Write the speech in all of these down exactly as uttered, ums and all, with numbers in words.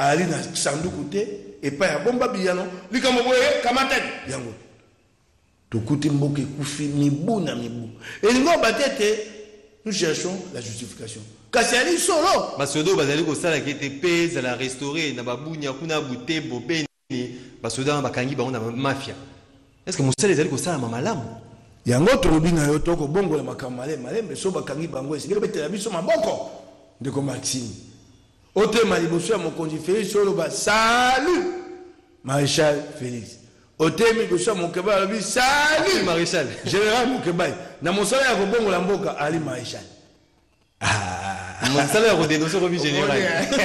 ali na sanduku te et pas ya bomba biyano likambo boye kamatani yango tokuti mboke kufi mibu na mibu elingo batete nous cherchons la justification kasi ali solo basoda bazali ko sala ki te pesa la restaurer na babunya kuna bute bobeni basoda bakangi ba on a mafia. Est-ce que mosala ezali ko sala mamalamu yango tolobi na yo toko bongo la makamale malembe so bakangi bango esike betela biso maboko ndeko Maxime ote maliboso ya mokonzi Félix solo ba salut Maréchal Félix ote mi boso mokeba lobi salut Maréchal général mokeba na mosala ya bongo la mboka ali Maréchal ah mosala ya dénoncer revi général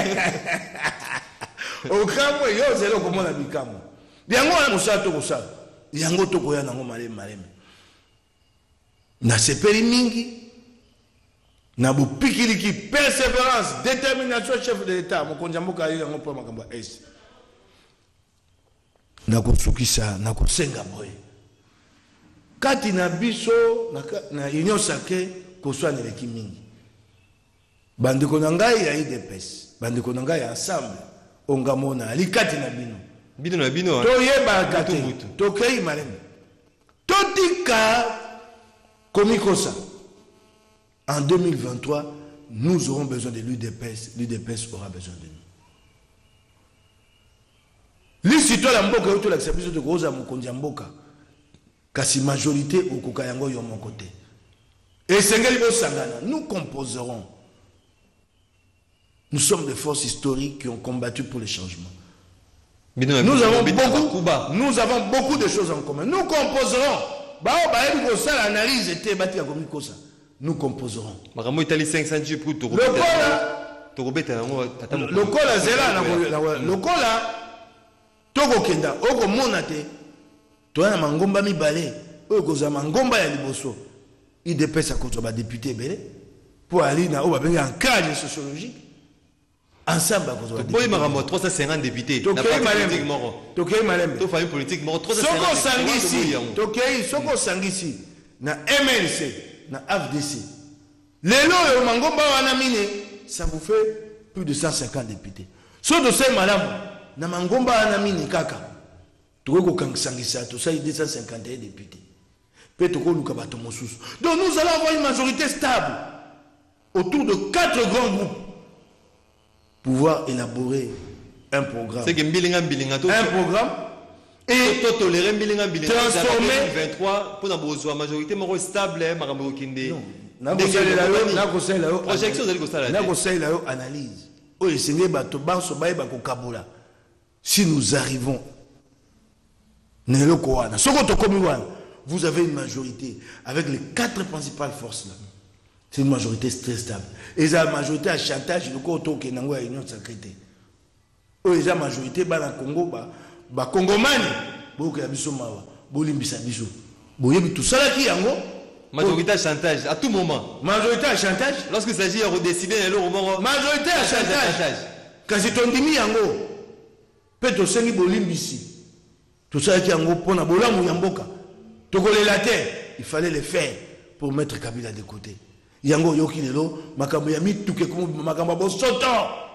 o kamwe yo zelo komona bikamo yango na mosala to kosala yango to koya nango maleme maleme na sepeli mingi na bupikiliki persévérance détermination chef de l'état mokonzi mboka ali yango po makambo est na kosukisa na kosenga boye kati na biso na, na union sacrée koswana eleki mingi bandeko na ngai ya I D P S bandeko na ngai ensemble ongamona ali kati na bino bino na bino toyeba kati tokei maleme totika komikosa. En deux mille vingt-trois, nous aurons besoin de l'U D P S, l'U D P S aura besoin de nous. L'histoire la mboka yoto la service de Rosa Mukondia mboka. Kasi majorité au Kokayango yo mon côté. Et Sengeli bo sangana, nous composerons. Nous sommes des forces historiques qui ont combattu pour les changements. Nous avons beaucoup, nous avons beaucoup de choses en commun. Nous composerons. Bah bah elle go ça l'analyse était bâti à komikosa. Nous composerons. Makambo itali cinq cents J pour to robeta. To robeta yango tata mo. Lokola zela na lokola toko kenda oko mona te. To na mangomba mibale. Oko za mangomba ya liboso. I D P S contre ba député belé pour aller na o ba benga en cadre sociologique. Ensemble contre ba. Boy makambo trois cent cinquante députés. Na politique moro. Tokei malem. To famille politique moro trois cent cinquante. Soko sangisi. Tokei soko sangisi na M L C. Na F D C. Lelo yo mangomba wana mine, ça vous fait plus de cent cinquante députés. So de ces madame, na mangomba wana mine kaka. Toko kangsangisa to ça deux cent cinquante et un députés. Pe toko luka bato mosusu. Donc nous allons avoir une majorité stable autour de quatre grands groupes pouvoir élaborer un programme. C'est que mbilinga mbilinga to un programme et tolérer mbilinga mbilinga transformer vingt-trois pour na bozo majorité moko stable makambo kinde na ko sala yo na ko sala yo projection zali ko sala na ko sala yo analyse o esenge bato banso baye ba ko kabula si nous arrivons neloko wana soko to komi wana vous avez une majorité avec les quatre principales forces là c'est une majorité très stable et la majorité à chantage le ko to ke nango ya union sacrée o eza majorité ba na Congo ba ba Congomani boko ya biso mawa bolimbisa biso boyebi tout ça là qui yango majorité à chantage à tout moment majorité à chantage lorsqu'il s'agit de redécider le moment majorité à chantage kasi tondimi yango pe to sengi bolimbisi tout ça qui yango pona bolamu ya mboka tokolela terre il fallait le faire pour mettre Kabila de côté yango yoki lelo makambo ya mituke comme makambo bo soto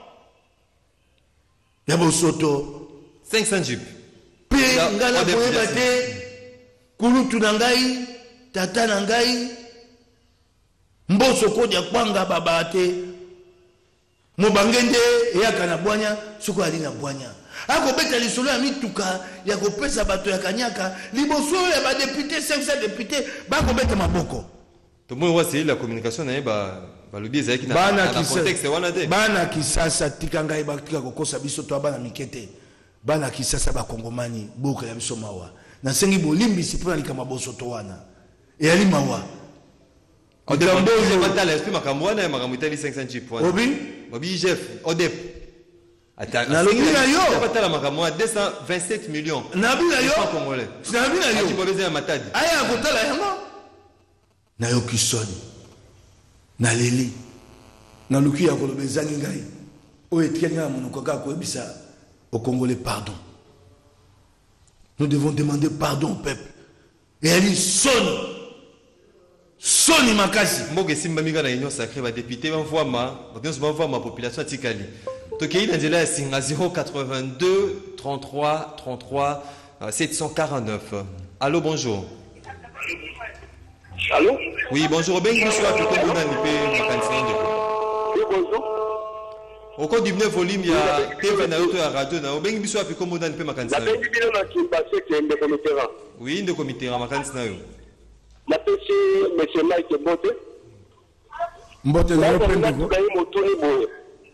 ya bo soto cinq cents Jeep. Pe ngala koyeba te kulutu na ngai tata na ngai mboso kodi kwanga baba te mobangende eyaka na bwanya soko ali na bwanya ako beta lisolo ya mituka ya kopesa bato ya kanyaka liboso ya ba député cinq cents députés ba ko beta maboko to moi wa c'est la communication na ba balobi ezaki na contexte wana te bana kisasa tika ngai ba tika kokosa biso to bana mikete bana kisasa ba kongomani boka ya biso mawa na sengi bolimbi si pona likama boso to wana e ali mawa o de mbozo batala esprit makambo wana makambo itali cinq cents Jeep wana obi obi chef odep ata na lobi na yo batala makambo deux cent vingt-sept millions na bi na yo congolais na bi na yo ati bobeza matadi aya kotala yango na yo kisoni na leli na luki ya kolobezangi ngai o etkenya munuko ka ko ebisa au Congolais pardon. Nous devons demander pardon au peuple. Et elle dit sonne. Sonne makasi. Mboke simba miga na union sacrée ba député va voir ma, va voir ma population tikali. Tokei Nandela Singa zéro quatre-vingt-deux trente-trois trente-trois sept cent quarante-neuf. Allô, bonjour. Allô? Oui, bonjour. Ben, je suis à Pico Bonan, Oui, bonjour. Au cours du volume, il y a T V Naoto à Radio. Ben, je suis à Pico Bonan, peu ma La peine du bilan qui est passé, c'est un comité. Oui, un comité, ma candidature. La P C, M. Mike Mbote. Mbote, là, on a tout gagné mon tourné boy.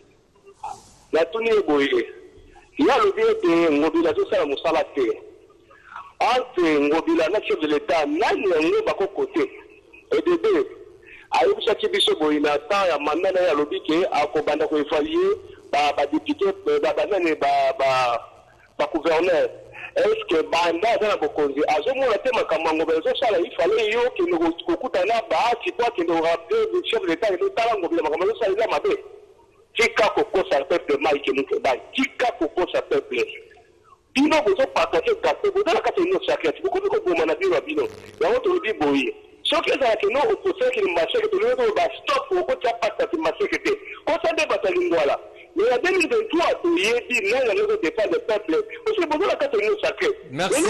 La tournée boy. Il y a le bien de mobilisation, ça, mon salaté. Entre Ngobila, la chef de l'État, nani yango bako côté. Et de deux, ayo chaque biso boyina ta ya manana ya lobike akobanda ko évaluer ba ba député ba banane ba ba ba gouverneur. Est-ce que banda za bokonzi azomona te makambo ngobezo sala il fallait yo ke no kokutana ba ti kwa ke no rappeler du chef de l'État et tala ngobila makambo sala la mabe. Tika kokosa peuple mai ke muke ba. Tika kokosa peuple. Bino bozo partager gâteau bozo la kati no sacrifice boko ko boma na bino bino ya woto lobi boye soki za ke no opposé ke marché ke le ba stop ko cha pata ke marché ke te ko sa de batali ngwala mais en deux mille vingt-trois to yebi na na le défense le peuple parce que bozo la kati no sacrifice merci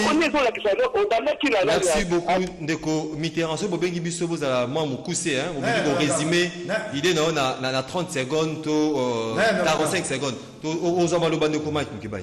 merci beaucoup ndeko Mitterrand so bobengi biso bozala mwa mukuse hein bobengi ko résumer idée na na na trente secondes to quarante-cinq secondes to ozama lo bande ko Mike Mukibai.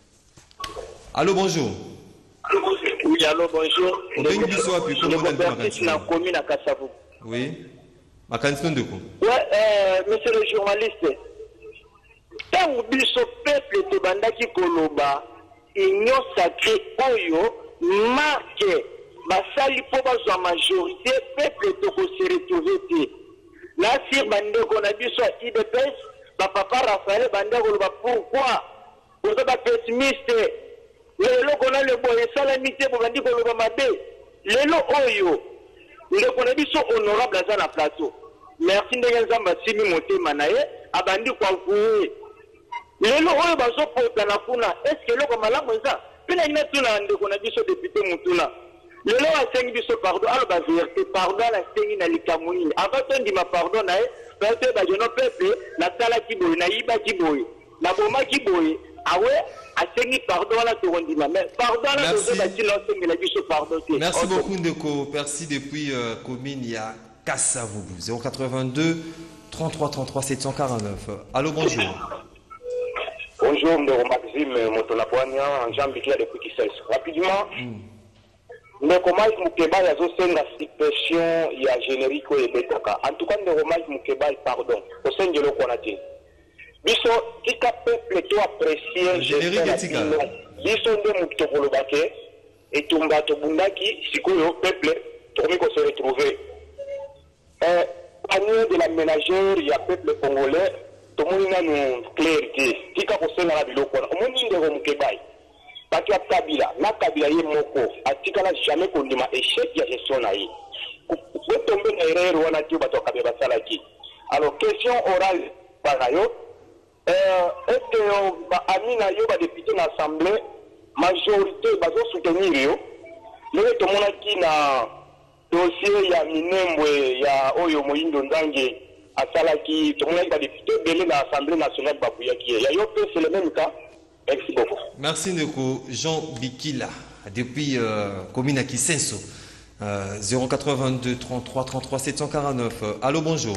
Allô, bonjour. Oui, allô, bonjour. On a une histoire plus comment on a commune à Kassavou. Oui. Ma candidature de quoi? Ouais, euh, monsieur le journaliste. Tant que le peuple de Bandaki Koloba, union sacrée Oyo, marque, basali pour la majorité, peuple de se retrouver. Là, si Bandeko n'a dit soit I D P S, papa Raphaël Bandeko, pourquoi? Vous êtes pessimiste. Lelo kona le boye salamité pour bandi ko loba mabe lelo oyo le kona biso honorable za na plateau merci ndenge nzamba simi motema na ye abandi kwa vuwe lelo oyo bazo pota na kuna est-ce que loko malamu za pina ina tuna ndeko na biso député mutuna lelo asengi biso pardon alo ba vérité pardon la sengi na likamuni abato ndima pardon na ye peuple ba jono peuple na sala kiboy na yiba kiboy na boma kiboy awe asengi pardon la torondima mais pardon la pardon. Merci beaucoup Ndeko, merci depuis euh, commune il y a Kassavou zéro quatre-vingt-deux trente-trois trente-trois sept cent quarante-neuf. Allô, bonjour. Bonjour Ndeko Maxime Motonapoania, Jean Bikia depuis Kissels. Rapidement. Ndeko Mike Mukeba yazo senga suppression ya générique et betaka. En tout cas Ndeko Mike Mukeba pardon. Au sein de l'Okonati. Biso tika peuple to apprécier générique etika biso nde mutokolo bake etumba to bundaki sikoyo peuple tomi ko se retrouver euh panier de la ménagère ya peuple congolais to monina no clarité tika ko sena la biloko omoni ndeko Mukebai baki Kabila na Kabila ye moko atika na jamais kondima échec ya gestion na yi ko tomber na erreur wana ti bato Kabila basalaki alors question orale bagayo. Euh, est-ce que bah, Amina yo ba député dans l'Assemblée majorité bazo soutenir yo lelo to mona ki na dossier ya Minembwe ya oyo Moyindo Ndange asalaki to mona ba député belé dans l'Assemblée nationale babuyaki ya yo c'est le même cas. Merci beaucoup. Merci Ndeko Jean Bikila depuis euh, commune à Kisenso euh, zéro quatre-vingt-deux trente-trois trente-trois sept cent quarante-neuf. Allô, bonjour.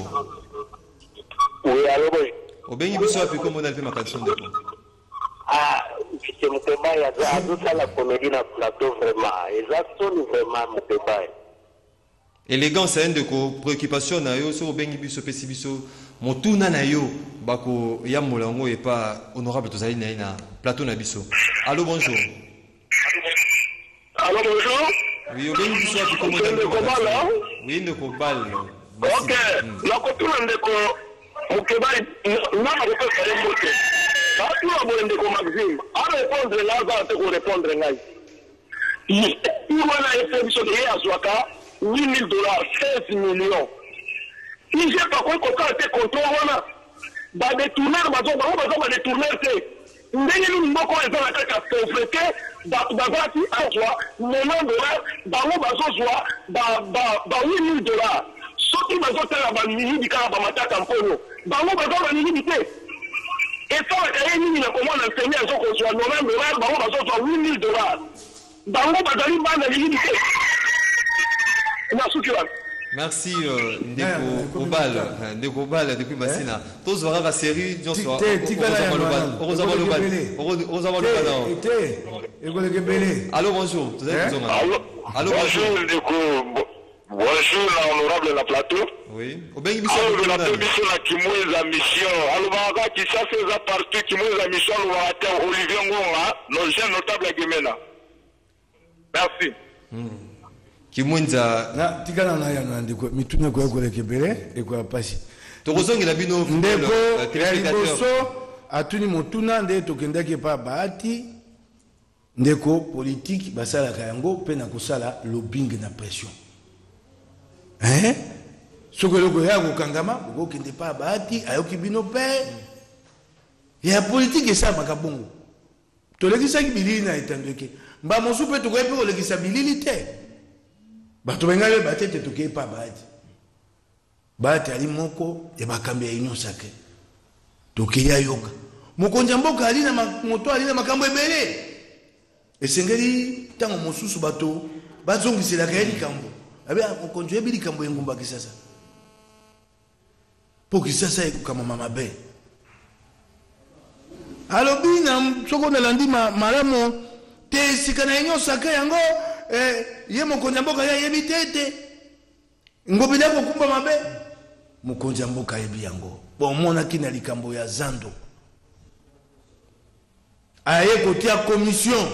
Oui, allô, bonjour. Obengi biso api comme on a fait ma candidature de quoi? Ah, c'est mon débat, il y a tout ça la comédie dans le plateau vraiment. Exactement, vraiment mon débat. Élégance, c'est un de vos préoccupations. Na yo so obengi biso pesi biso motuna na yo bako ya molango et pas honorable tozali na na plateau na biso. Allô, bonjour. Allô, bonjour. Oui, obengi biso api comme on a fait ma candidature. Oui, ne ko bal. Ok, la couture ndeko Mukebai, non, on peut faire un mot. Quand tu as besoin de Maxime, à répondre là, va te répondre là. Il y a une exception de Yasuaka, huit mille dollars, seize millions. Si j'ai pas quoi, quand tu es contrôlé, bah, des tourneurs, bah, bah, des tourneurs, c'est. Ndenge ni mboko eza na kaka pauvreté bato bazalaki azwa million dollars bango bazozwa ba huit mille dollars soki bazotala bamilidi kaka bamataka mpono bango bazwa bamilidi te Et ça, il y a comment enseigner à ce qu'on soit nous-mêmes, on va huit mille dollars. Dans le bataillon, on va aller. Merci euh, Ndeko Obal, Ndeko Obal depuis Massina. Tous aura la série, nous sommes Allô, bonjour. Allô, bonjour Ndeko. Bonjour l'honorable la plateau. Oui. Alors la commission la Kimouza mission. Alors on qui ça fait la partie Kimouza mission le Olivier Ngonga, nos jeunes notables à Gemena. Merci. Kimwenza na tikana na yana ndiko mituna kwa kwa kebele e kwa pasi tokozongi la bino ndeko liboso atuni motuna nde tokendaki pa bahati ndeko politique basala kayango pe na kosala lobbying na pression hein soko loko ya kokangama kokende pa bahati ayoki bino pe ya politique esa makabongo tolekisa bilili na etandeke mba mosu pe tokoye pe kolekisa bilili te bato bengabe batete toke pa bahati bahati ali moko ya bakambi ya union sacrée toke ya yoka mokonja mboka ali na moto ali na makambo ebele esengeli tango mosusu bato bazongisela ka likambo abe mokonja ebili kambo engumba kisasa po kisasa ekukama mama be alobi na soko na landi malamu te sikana union sacrée yango eh ye mokonja mboka ya yebi tete ngobila ko kumba mabe mokonja mboka yebi yango bon mona kina likambo ya zando aye kotia commission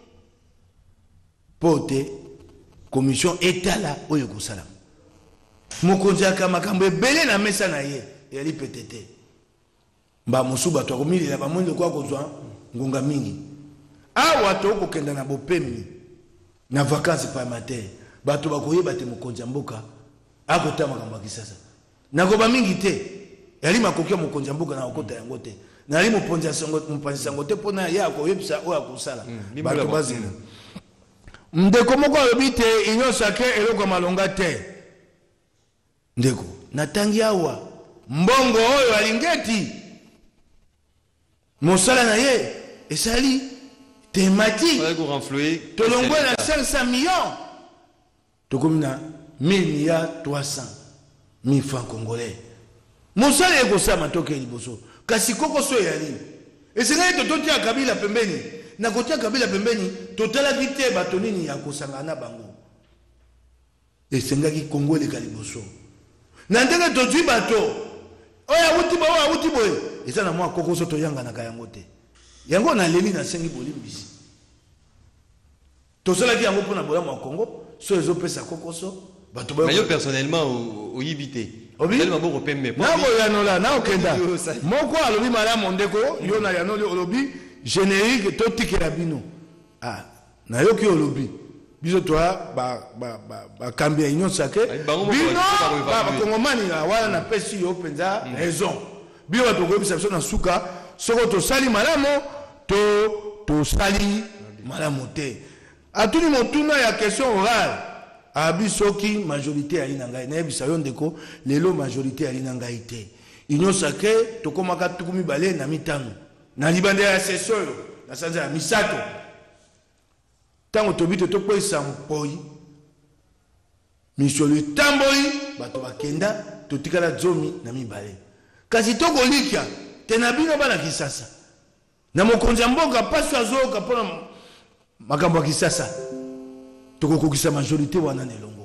pote commission etala oyo kosala mokonja ka makambo ebele na mesa na ye yali petete mba musuba to komili na bamondo kwa kozwa ngonga mingi awa to kokenda na bopemi na vacances pa matin bato bakoyeba te mokonja mboka akota makambo kisasa nakoba mingi te yali makokia mokonja mboka na okota yango te nali moponja sango mpanzi sango te pona ya koyebisa o akosala bato bazina ndeko moko alobi te union sacrée eloko malonga te ndeko natangi awa mbongo oyo alingeti mosala na ye esali thématique tolongwe na cinq cents millions tokomi na mille milliards trois cents mille francs congolais mosala ekosama toke liboso kasi kokoso yali esengai tototia kabila pembeni na kotia kabila pembeni totalaki te bato nini ya kosangana na bango esengaki kongo eleka liboso na ndenge tozwi bato oyo awuti boye oyo awuti boye eza na mwa kokoso toyanganaka yango te yango na leli na sengi bolimbisi tosalaki yango mpona bolamu ya kongo so ezopesa kokoso bato mais yo personnellement oyibi te tellement bon repemme nakoyanola naokenda moko alobi malamu ndeko yo na yanoli olobi générique totikela bino ah nayoki olobi biso toa bakambi ya union sacrée bino bakongomani wana napesi yo mpenza raison bino bato koyebisa biso na suka soko tosali malamu to tosali malamu te atuni motuna ya question orale abi soki majorité ali na ngai nayebisa yo ndeko lelo majorité ali na ngai te union sacrée tokomaka tuku mibale na mitano na libanda ya session oyo na sanza ya misato ntango tobi te tokweyisa mpoi misolo etamboli bato bakenda totikala zomi na mibale kasi tokolikya te na bino bana kisasa na mokonzi ya mboka mpasi azoyoka mpona makambo ya kisasa tokokokisa majorité wana na elongo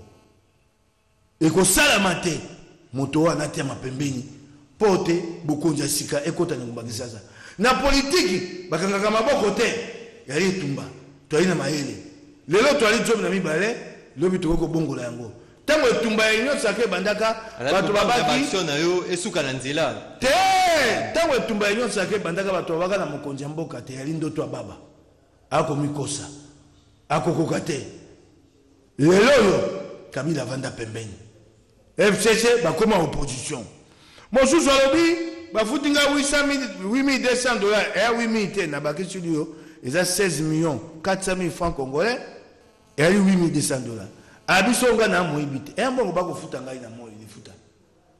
ekosalama te moto wana atiama pembeni mpo te bokonzi ya sika ekota na ngumba kisasa na politiki bakangaka maboko te yali etumba toyali na mayele lelo toyali zomi na mibale lobi tokokobongola yango ntango etumba ya union sacrée bandaka bato babaki na yo esuka na nzela te ntango etumba ya union sacrée bandaka bato babaka na mokonzi ya mboka te yali ndoto ya baba akomikosa akokoka te lelo oyo kabila avanda pembeni F C C bakoma opposition mosusu alobi bafutinga huit mille deux cents dollars eya huit mille te na bakisi yo eza seize millions quatre cent mille francs congolais eyali huit mille deux cents dollars abiso nga na moyibi te eya mbongo bakofuta ngai na moi lifuta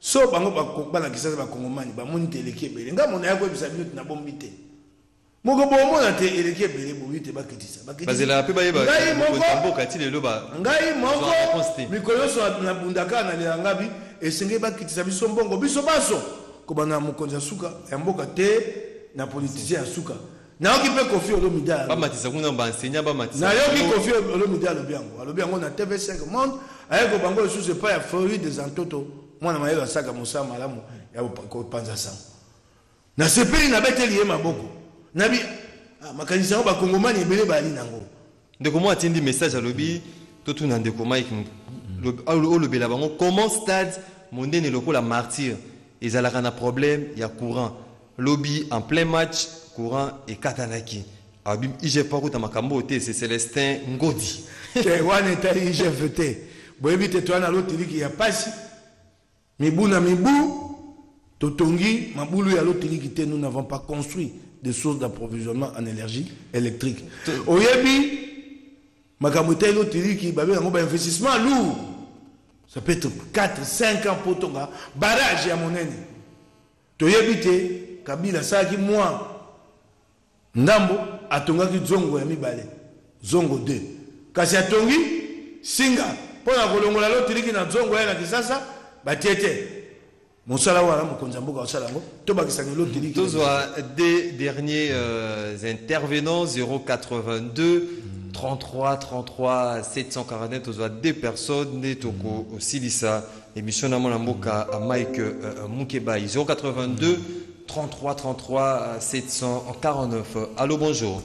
so bango bana kisasa ba kongomani ba moni teleke bele nga mona yako bisa minute na bombi te moko bomona te eleke bele bobi te bakitisa bakitisa bazela pe baye ba mboka ti lelo ba ngai moko mikolo so na bundaka na lelangabi esenge bakitisa biso mbongo biso baso ko bana mokonza suka ya mboka te na politicien suka na yoki pe Kofi Olomide ba matisa kuna ba enseignant ba matisa na yoki Kofi Olomide alobiango alobiango na T V cinq monde ayeko bango sous pas ya Floride des Antoto mwana mayelo asaka musa malamu ya ko panza sang na sepeli na beteli ye maboko nabi makanisa ba kongomani ebele bali nango ndeko mo atindi message alobi totu na ndeko Mike olobela bango comment stade mondene lokola martyr ezalaka na problème ya courant lobby en plein match courant et katanaki abim ije pakuta makambo te c'est Célestin Ngodi ke wana tali ije vete boyebi te twana lotiliki ya pasi mibu na mibu totongi mabulu ya lotiliki te nous n'avons pas construit des sources d'approvisionnement en énergie électrique oyebi makambo te lotiliki babe yango ba investissement lourd ça peut être quatre cinq ans pour tonga barrage ya monene toyebi te Kabila saki moi ndambo atongaki zongo ya mibale zongo deux kasi atongi singa pona kolongola lotiliki na zongo ya na kisasa batiete mosala wala mokonza mboka osala ngo to bakisanga lotiliki tozwa des derniers euh, intervenants zéro quatre-vingt-deux trente-trois trente-trois sept cent quarante-neuf tozwa deux personnes ne toko silisa émission na mona mboka à Mike euh, Mukebai zéro quatre-vingt-deux trente-trois trente-trois sept cent quarante-neuf. Allô, bonjour.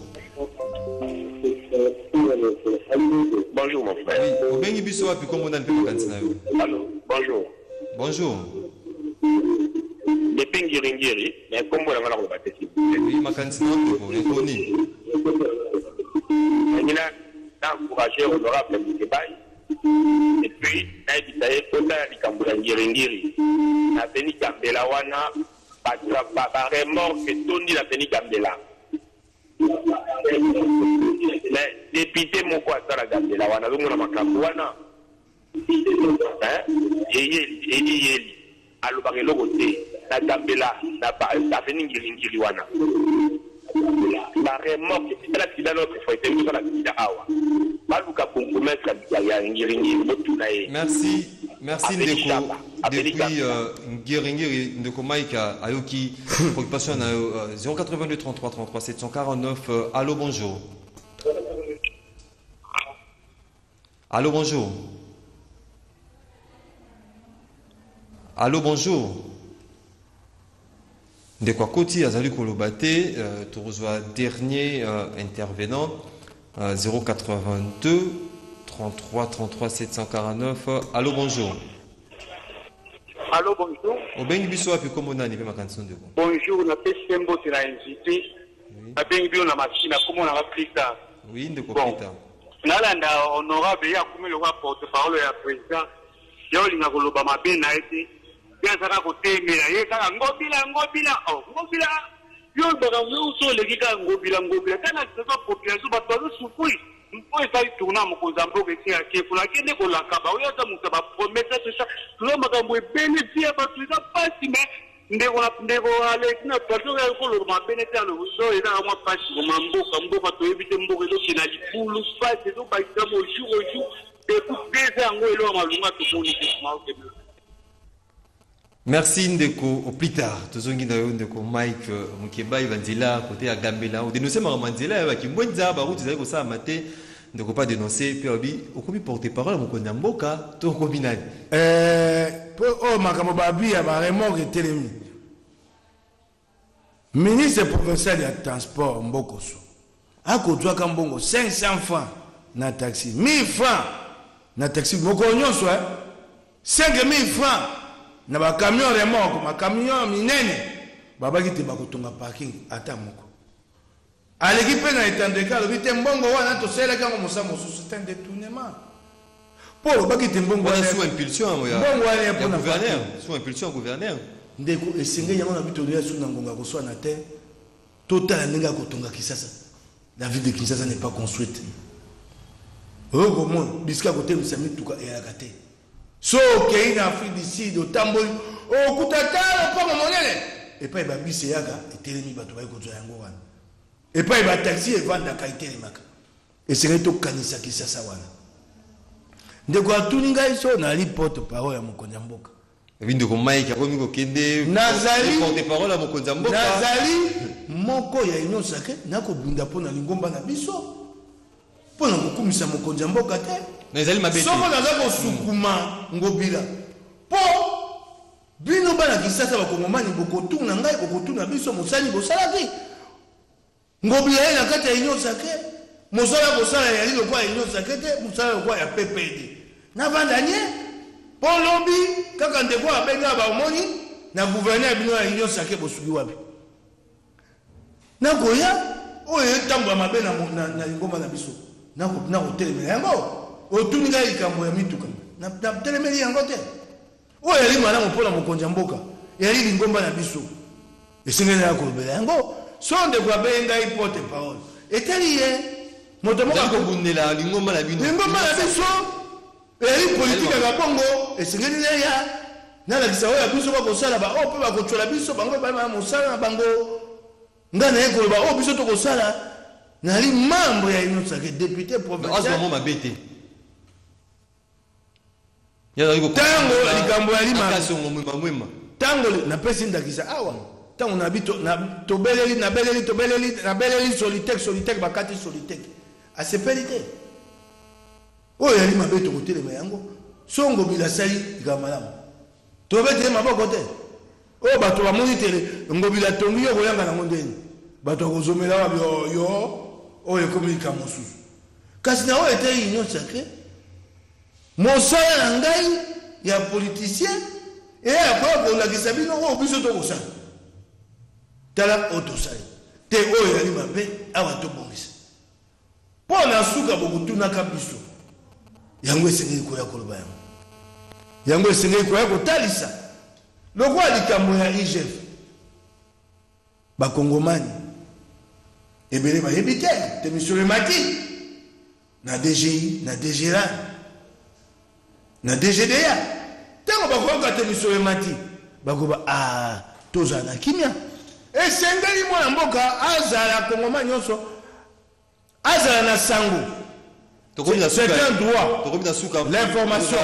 Bonjour mon frère. Oui, Obengi biso api comme on a un peu de Allô, bonjour. Bonjour. Les pingiringiri, mais comme on a la robe. Oui, ma cantina on est connu. On a encouragé honorable Mukebai. Et puis, on a dit ça est pour la Kambulangiringiri. On a venu Kambela wana. Pas remorque Tony la Teni Gambela. Mais député mon quoi ça la Gambela wana donc na makambo wana. Hein? Yeye yeye alo bagelo côté la Gambela na ba la Teni ngiri wana. La remorque c'est la tida notre faut être sur la tida awa. Baluka compromettre ya ngiri ngiri motuna ye. Merci. Merci Ndeko. Depuis Ngiri Ndeko Mike Ayoki, préoccupation à zéro quatre-vingt-deux trente-trois trente-trois sept cent quarante-neuf. Allô, bonjour. Allô, bonjour. Allô, bonjour. Ndeko Koti Azali Kolobate, tu reçois dernier intervenant zéro quatre-vingt-deux trente-trois trente-trois sept cent quarante-neuf. Allô, bonjour. Allô, bonjour. Obengi biso api comme on a animé ma canson de bonjour, na Pesembo tu l'as invité. Na bengi bio na machine comme on a appris ça. Oui, de Kopita. Nalanda honorable ya comme le roi porte-parole ya président. Yo linga koloba mabe na ete. Bien ça ka kotemela ye kaka ngobila ngobila oh ngobila. Yo baka yo so le kika ngobila ngobila kana ça population ba to souffrir. Mpo esali tourna mokonza mboka esi ake kuna kende kolakaba oyo ata moto bapromesa tosa tulo makambo ebele tia bato eza pasi me ndeko na ndeko aleki na bato ya koloba mabene te aloso ezaka mwa pasi koma mboka mboka toyebi te mboka ezokena libulu pasi ezobakisa mo jour au jour ekupesa yango eloko malunga tomoni te maokende. Merci Ndeko, au plus tard. Tozongi na yo Ndeko Mike Mukebai Vanzila côté à Gambela. On dénonce ma Manzela ba ki mwenza ba route zali ko sa maté Ndeko pas dénoncer puis obi okomi porter parole mon konda mboka to kombinani. Euh oh makambo babi ya ba remorque telemi. Ministre provincial ya transport Mbokoso. Akozwa ka mbongo cinq cents francs na taxi, mille francs na taxi moko nyonso eh. cinq mille francs na ba camion remorque ma camion minene babaki te bakotonga parking ata moko aleki pe na etandeka lobi te mbongo wana to sela kango musa mosusu c'est un détournement pour babaki te mbongo wana sous impulsion ya mbongo wana pour gouverneur sous impulsion gouverneur ndeko esenge yango na bito ya sous ngonga ko swana te total ndinga kotonga Kisasa la ville de Kinshasa n'est pas construite oh comment biska côté musami tuka et akate. So, okay, in Afrique du Sud, au Tambol, o kutata pa monene et pas ba bise yaga etelemi bato ba kozwa yango wana et pas ba taxi evanda ka itelemaka et c'est to kanisa kisasa wana ndeko atuninga iso na li porte parole ya mokonzi mboka vindo ko Mike akomi ko kende nazali porte parole ya mokonzi mboka nazali moko ya union sacrée nako bunda pona lingomba na biso pona kokumisa mokonzi mboka te nazali mabete soko nazako sukuma ngobila po bino bana kisasa bakongomani bokotuna ngai bokotuna biso mosali bosalaki ngobila ye na kati ya union sacrée mosala bosala ya lilo kwa union sacrée te mosala kwa ya P P D na vandanye po lobi kaka ndeko abenga ba omoni na gouverneur bino ya union sacrée bosuki wapi na goya oyo tambwa mabe na na ngoma na biso na ko na hotel yango otuninga likambo ya mituka na telemeli yango te oyo yali mwana mopola mokonzi mboka yali lingomba na biso esengeli ya kolobela yango sonde kwa benga ipote parole etali ye moto moko akobundela lingomba na bino lingomba na biso yali politique ya bongo esengeli ya na la kisa oyo biso bakosala ba o pe bakochola biso bango ba mosala na bango ngana yeko ba o biso to kosala na li membre ya union sacrée député provincial azo mabete tango likambo ya lima mwema tango na pesi ndakisa awa tango na bito na tobeleli na beleli tobeleli na beleli solitaire solitaire bakati solitaire asepeli te oyo ya lima beto kotelema yango songo bilasali ikamalamu tobete maboko te o bato bamoni tele ngobila tongi yo koyanga na mondeni bato kozomela wa yo yo oyo komika mosusu kasi na oyo ete union sacrée mosala na ngai ya politicien et ya kwa kolakisa bino o biso to kosala tala otosali te oyo yali mabe awa tobongisa mpo na suka bokutunaka biso yango esengeli koya koloba yango yango esengeli koya kotalisa lokwa likambo ya I G F bakongomani ebele bayebi te te monsieur le mati na D G I na D G R A na D G D A tango bakoka te monsieur le mati bakoba ah toza na kimia esengeli mwana mboka azala kongomani nyonso azala na sango c'est un droit l'information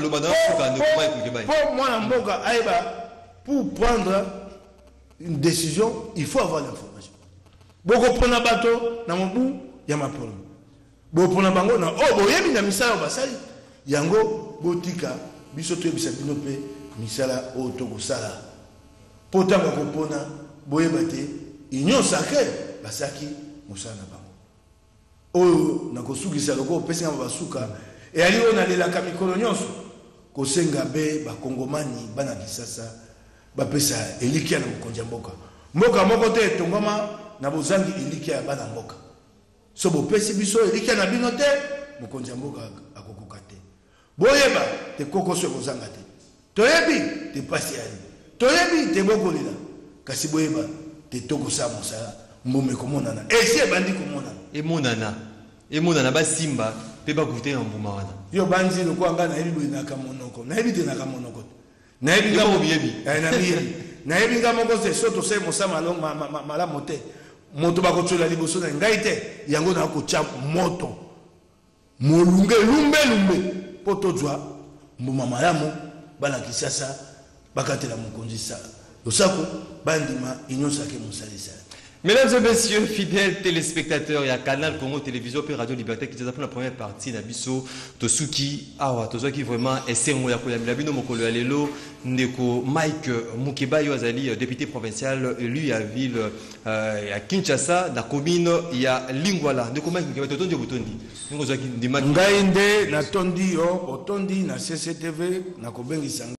pour moi mboka aiba pour prendre une décision il faut avoir l'information boko pona bato na mobu ya mapolo boko pona bango na oh boyebi na misala basali yango botika biso to ebisa bino pe misala o to kosala potanga ko pona boyeba te union sacrée basaki musala na bango oyo na kosukisa loko pesi nga basuka e ali ona lela ka mikolo nyonso kosenga be bakongomani bana kisasa bapesa elikia na mokonzi mboka mboka moko te tongoma na bozangi elikia ya bana mboka so bopesi biso elikia na bino te mokonzi mboka akokoka te boyeba te kokoso kozanga te toyebi te pasi ali toyebi te bokolela kasi boyeba te tokosa mosala mbome komonana esi ebandi komonana emonana emonana basimba pe bakute na mbuma wana yo banzi lokwa nga na yebi na kamonoko na yebi te na kamonoko na yebi nga mobiyebi na yebi na yebi nga moko se soto se mosama lo malamu te moto bakochola liboso na ngai te yango na kocha moto molunge lumbe lumbe poto jwa mbuma malamu bana kisasa bakatela mokonzi sa losako bandima union sacrée mosalisa. Mesdames et messieurs, fidèles téléspectateurs, il y a Canal Congo Télévision et Radio Liberté qui nous a fait la première partie d'Abisso, Tosuki, Awa, Tosuki vraiment, et c'est moi, Yabino Mokolo Alelo, Ndeko, Mike Mukeba Yoazali, député provincial, lui à ville, euh, à Kinshasa, dans la commune, il y a Lingwala, Ndeko Mike Mukeba, Totondi Botondi. Ngainde, na Tondi, Otondi, na C C T V, na Kobengi Sang.